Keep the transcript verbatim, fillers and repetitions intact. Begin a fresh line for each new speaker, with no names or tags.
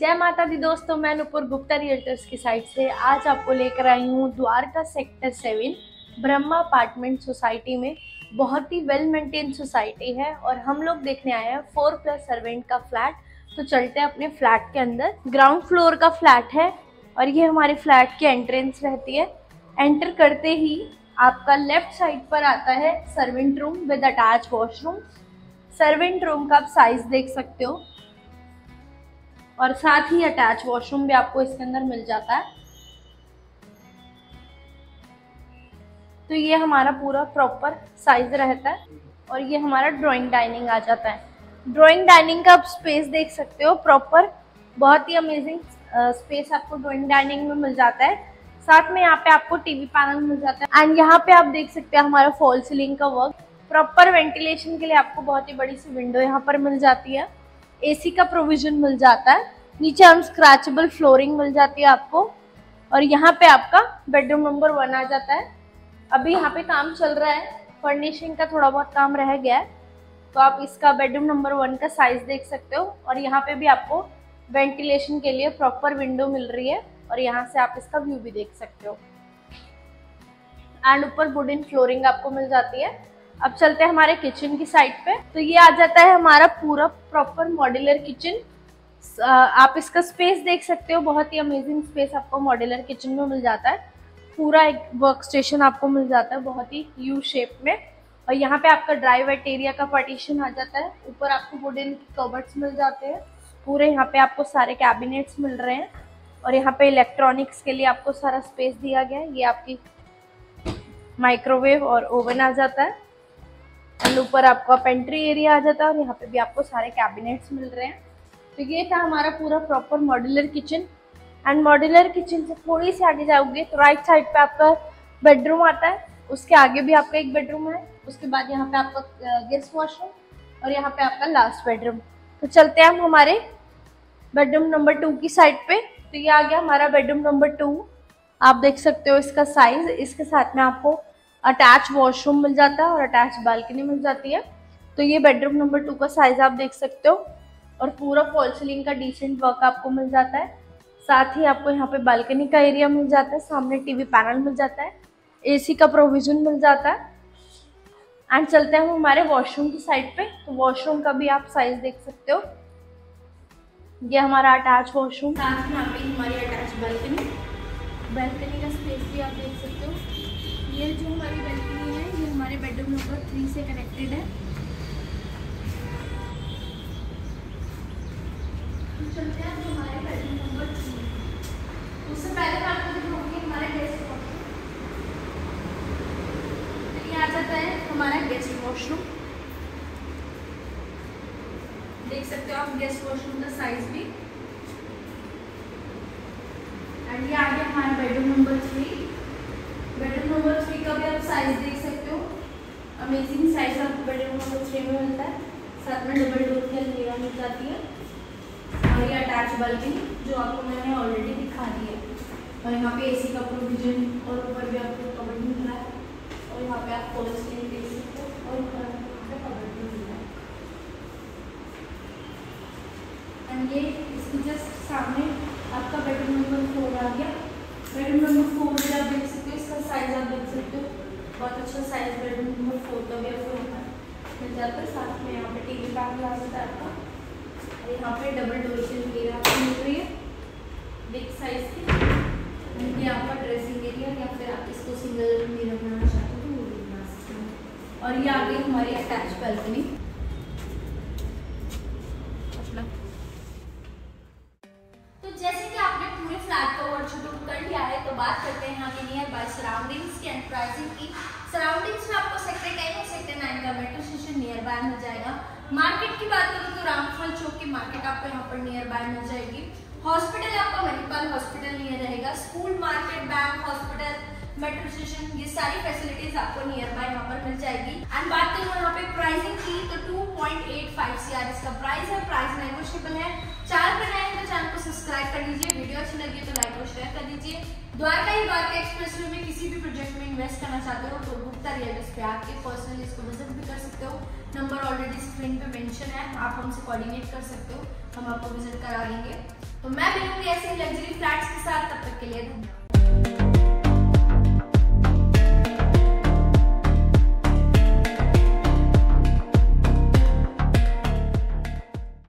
जय माता दी दोस्तों, मैं नुपुर गुप्ता रियल्टर्स की साइड से आज आपको लेकर आई हूँ Dwarka sector seven Brahma apartment society में। बहुत ही वेल मेंटेन सोसाइटी है और हम लोग देखने आए हैं फोर प्लस सर्वेंट का फ्लैट। तो चलते हैं अपने फ्लैट के अंदर। ग्राउंड फ्लोर का फ्लैट है और ये हमारे फ्लैट की एंट्रेंस रहती है। एंटर करते ही आपका लेफ्ट साइड पर आता है servant room with attach washroom. Servant room का आप साइज देख सकते हो और साथ ही अटैच वॉशरूम भी आपको इसके अंदर मिल जाता है। तो ये हमारा पूरा प्रॉपर साइज रहता है और ये हमारा ड्राइंग डाइनिंग आ जाता है। ड्राइंग डाइनिंग का आप स्पेस देख सकते हो प्रॉपर, बहुत ही अमेजिंग स्पेस आपको ड्राइंग डाइनिंग में मिल जाता है। साथ में यहाँ पे आपको टीवी पैनल मिल जाता है एंड यहाँ पे आप देख सकते हैं हमारा फॉल सीलिंग का वर्क। प्रॉपर वेंटिलेशन के लिए आपको बहुत ही बड़ी सी विंडो यहाँ पर मिल जाती है। एसी का प्रोविजन मिल जाता है। नीचे हम स्क्रैचेबल फ्लोरिंग मिल जाती है आपको और यहाँ पे आपका बेडरूम नंबर वन आ जाता है। अभी यहाँ पे काम चल रहा है, फर्निशिंग का थोड़ा बहुत काम रह गया है, तो आप इसका बेडरूम नंबर वन का साइज देख सकते हो। और यहाँ पे भी आपको वेंटिलेशन के लिए प्रॉपर विंडो मिल रही है और यहाँ से आप इसका व्यू भी देख सकते हो एंड ऊपर वुडन फ्लोरिंग आपको मिल जाती है। अब चलते हैं हमारे किचन की साइड पे। तो ये आ जाता है हमारा पूरा प्रॉपर मॉड्यूलर किचन। आप इसका स्पेस देख सकते हो, बहुत ही अमेजिंग स्पेस आपको मॉड्यूलर किचन में मिल जाता है। पूरा एक वर्क स्टेशन आपको मिल जाता है बहुत ही यू शेप में। और यहाँ पे आपका ड्राई वेट एरिया का पार्टीशन आ जाता है। ऊपर आपको वुडन कबर्ड्स मिल जाते हैं पूरे। यहाँ पे आपको सारे कैबिनेट्स मिल रहे हैं और यहाँ पे इलेक्ट्रॉनिक्स के लिए आपको सारा स्पेस दिया गया है। ये आपकी माइक्रोवेव और ओवन आ जाता है एंड ऊपर आपका पेंट्री एरिया आ जाता है और यहाँ पे भी आपको सारे कैबिनेट्स मिल रहे हैं। तो ये था हमारा पूरा proper modular kitchen. And modular kitchen से थोड़ी सी आगे जाओगे तो राइट साइड पे आपका बेडरूम आता है, उसके आगे भी आपका एक बेडरूम है, उसके बाद यहाँ पे आपका गेस्ट वॉशरूम और यहाँ पे आपका लास्ट बेडरूम। तो चलते हैं हम हमारे बेडरूम नंबर टू की साइड पे। तो ये आ गया हमारा बेडरूम नंबर टू। आप देख सकते हो इसका साइज। इसके साथ में आपको अटैच वॉशरूम मिल जाता है और अटैच बालकनी मिल जाती है। तो ये बेडरूम नंबर टू का साइज आप देख सकते हो और पूरा फॉल सीलिंग का डिसेंट वर्क आपको मिल जाता है। साथ ही आपको यहाँ पे बालकनी का एरिया मिल जाता है, सामने टीवी पैनल मिल जाता है, एसी का प्रोविजन मिल जाता है। एंड चलते हैं हम हमारे वॉशरूम की साइड पे। तो वॉशरूम का भी आप साइज देख सकते हो। ये हमारा अटैच वॉशरूम, साथ में यहाँ पे हमारी अटैच बालकनी। बालकनी का स्पेस भी आप देख सकते हो। ये जो हमारी बालकनी है ये हमारे बेडरूम नंबर थ्री से कनेक्टेड है। तो चलते हैं हमारे बेडरूम नंबर टू। उससे पहले मैं आपको दिखाऊंगी हमारा गेस्ट वॉशरूम। तो ये आ जाता है हमारा गेस्ट वॉशरूम, देख सकते हो आप गेस्ट वॉशरूम का साइज भी। एंड ये आ गया हमारा bedroom number three. Bedroom number three का भी आप साइज देख सकते हो। अमेजिंग साइज आपको बेडरूम नंबर थ्री में मिलता है। साथ में डबल डोर की अलमीरा मिल जाती है और ये अटैच बालकनी जो आपको मैंने ऑलरेडी दिखा दी है। और यहाँ पे एसी का प्रोविजन और ऊपर भी आपको कबर्ड मिल रहा है और यहाँ पे आप फॉल सीलिंग देख सकते हो और ऊपर पे कबर्ड भी मिल रहा है। एंड ये इसके जस्ट सामने आपका बेडरूम नंबर फोर आ गया। बेडरूम नंबर फोर भी आप देख सकते हो, इसका साइज आप देख सकते हो, बहुत अच्छा साइज बेडरूम नंबर फोर का भी आपको यहाँ मिल जाता है। साथ में यहाँ पे टीवी पैनल आ जाता है आपका और यहाँ पे डबल डोर की अलमीरा आपको मिल रही है बिग साइज की। ये आपका ड्रेसिंग एरिया या फिर आप इसको सिंगल अलमीरा बनाना चाहते हो तो वो भी बना सकते हो। और ये आ गई हमारी अटैच बालकनी। तो जैसे कि आपने पूरे फ्लैट का वर्कशॉप कर लिया है, तो बात करते हैं यहाँ के नियर बाय सराउंडिंग्स की एंड प्राइसिंग की। सराउंडिंग्स में आपको सेक्टर टेन और सेक्टर नाइन का मेट्रो स्टेशन नियर बाय मिल जाएगा। मार्केट की बात करूँ तो रामफल चौक की मार्केट आपको यहाँ पर नियर बाय मिल जाएगी। हॉस्पिटल आपका मणिपाल हॉस्पिटल नियर रहेगा। School, market, bank, hospital, metro station, ये सारी फैसिलिटीज आपको नियर बाय यहाँ पर मिल जाएगी। एंड बात करूँ यहाँ पे प्राइसिंग की तो two point eight five CR इसका प्राइस है। प्राइस नेगोशिएबल है। चैनल पर नए हैं तो चैनल को सब्सक्राइब कर लीजिए। वीडियो अच्छी लगी तो लाइक और शेयर कर दीजिए। द्वारका ही द्वारका एक्सप्रेसवे में किसी भी प्रोजेक्ट में इन्वेस्ट करना चाहते हो तो गुप्ता रियल्टर्स पे आके पर्सनली इसको विजिट भी कर सकते हो। नंबर ऑलरेडी स्क्रीन पे मेंशन है, आप हमसे कोऑर्डिनेट कर सकते हो, हम आपको विजिट करा देंगे। तो मैं मिलूंगी ऐसे लग्जरी फ्लैट्स के साथ, तब तक के लिए धन्यवाद।